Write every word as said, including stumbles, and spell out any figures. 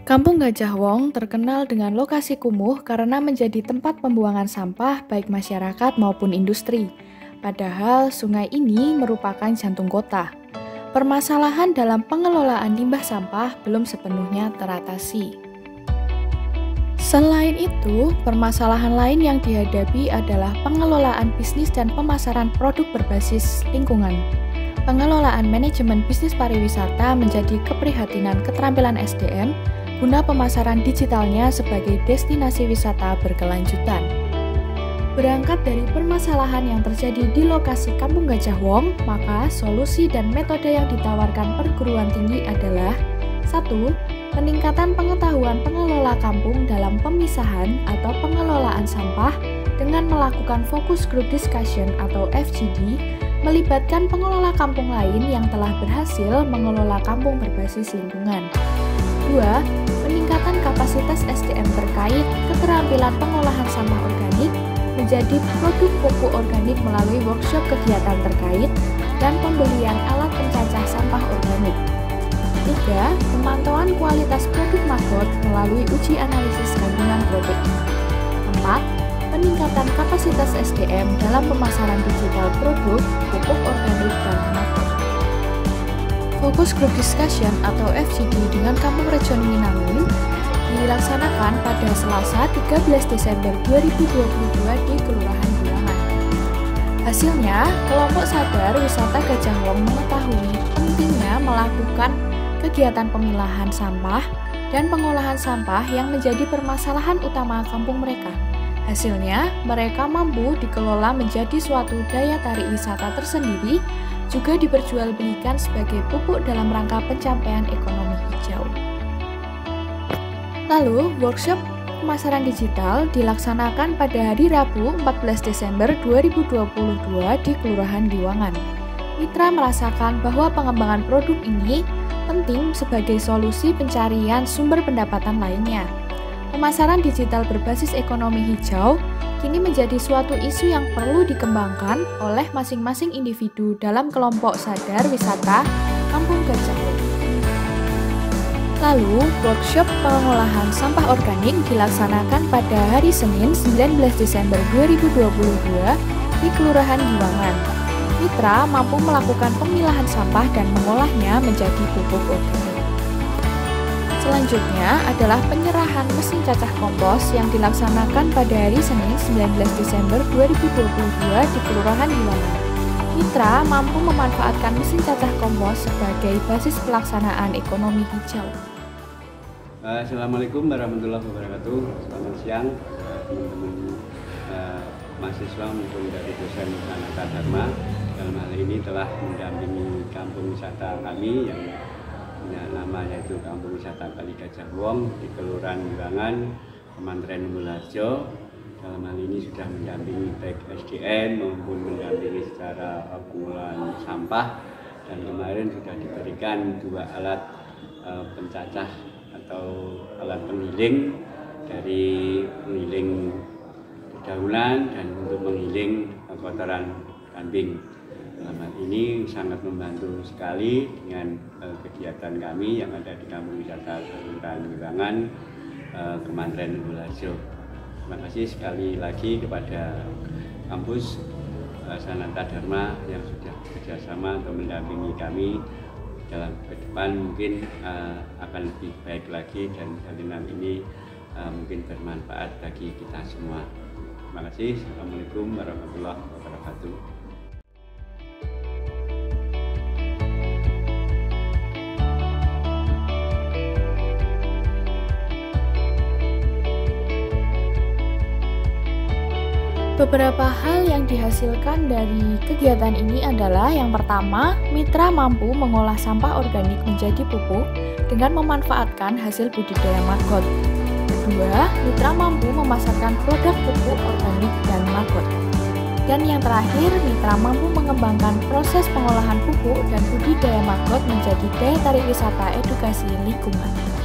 Kampung Gajah Wong terkenal dengan lokasi kumuh karena menjadi tempat pembuangan sampah baik masyarakat maupun industri. Padahal sungai ini merupakan jantung kota. Permasalahan dalam pengelolaan limbah sampah belum sepenuhnya teratasi. Selain itu, permasalahan lain yang dihadapi adalah pengelolaan bisnis dan pemasaran produk berbasis lingkungan. Pengelolaan manajemen bisnis pariwisata menjadi keprihatinan keterampilan S D M guna pemasaran digitalnya sebagai destinasi wisata berkelanjutan. Berangkat dari permasalahan yang terjadi di lokasi Kampung Gajah Wong, maka solusi dan metode yang ditawarkan perguruan tinggi adalah satu. Peningkatan pengetahuan pengelola kampung dalam pemisahan atau pengelolaan sampah dengan melakukan focus group discussion atau F G D, melibatkan pengelola kampung lain yang telah berhasil mengelola kampung berbasis lingkungan. Dua. Peningkatan kapasitas S D M terkait keterampilan pengolahan sampah organik menjadi produk pupuk organik melalui workshop kegiatan terkait dan pembelian alat pencacah sampah organik. Tiga. Pemantauan kualitas produk maggot melalui uji analisis kandungan protein. Empat. Peningkatan kapasitas S D M dalam pemasaran digital produk pupuk organik dan maggot. Fokus Group Discussion atau F G D dengan Kampung Region Minangkabau dilaksanakan pada Selasa tiga belas Desember dua ribu dua puluh dua di Kelurahan Bulangan. Hasilnya, kelompok sadar wisata Gajah Wong mengetahui pentingnya melakukan kegiatan pemilahan sampah dan pengolahan sampah yang menjadi permasalahan utama kampung mereka. Hasilnya, mereka mampu dikelola menjadi suatu daya tarik wisata tersendiri, juga diperjualbelikan sebagai pupuk dalam rangka pencapaian ekonomi hijau. Lalu, workshop pemasaran digital dilaksanakan pada hari Rabu empat belas Desember dua ribu dua puluh dua di Kelurahan Giwangan. Mitra merasakan bahwa pengembangan produk ini penting sebagai solusi pencarian sumber pendapatan lainnya. Pemasaran digital berbasis ekonomi hijau kini menjadi suatu isu yang perlu dikembangkan oleh masing-masing individu dalam kelompok sadar wisata Kampung Gajah Wong. Lalu, workshop pengolahan sampah organik dilaksanakan pada hari Senin sembilan belas Desember dua ribu dua puluh dua di Kelurahan Giwangan. Mitra mampu melakukan pemilahan sampah dan mengolahnya menjadi pupuk organik. Selanjutnya adalah penyerahan mesin cacah kompos yang dilaksanakan pada hari Senin sembilan belas Desember dua ribu dua puluh dua di Kelurahan Giwangan. Mitra mampu memanfaatkan mesin cacah kompos sebagai basis pelaksanaan ekonomi hijau. Assalamualaikum warahmatullahi wabarakatuh. Selamat siang teman-teman uh, mahasiswa maupun dari dosen Sanata Dharma. Dalam hal ini telah mendampingi kampung wisata kami yang punya nama yaitu Kampung Wisata Kali Gajah Wong di Kelurahan Giwangan, Kemantren Mulharjo. Dalam hal ini sudah mendampingi baik S D M maupun mendampingi secara pengolahan sampah, dan kemarin sudah diberikan dua alat uh, pencacah atau alat penggiling dari penggiling dedaunan dan untuk menggiling kotoran kambing. Dalam hal ini sangat membantu sekali dengan uh, kegiatan kami yang ada di Kampung Wisata Kelurahan Giwangan, uh, Kemantren Mulharjo. Terima kasih sekali lagi kepada kampus uh, Sanata Dharma yang sudah bekerjasama untuk mendampingi kami dalam ke depan. Mungkin uh, akan lebih baik lagi dan salinan ini uh, mungkin bermanfaat bagi kita semua. Terima kasih. Assalamualaikum warahmatullahi wabarakatuh. Beberapa hal yang dihasilkan dari kegiatan ini adalah yang pertama, mitra mampu mengolah sampah organik menjadi pupuk dengan memanfaatkan hasil budidaya maggot. Kedua, mitra mampu memasarkan produk pupuk organik dan maggot. Dan yang terakhir, mitra mampu mengembangkan proses pengolahan pupuk dan budidaya maggot menjadi daya tarik wisata edukasi lingkungan.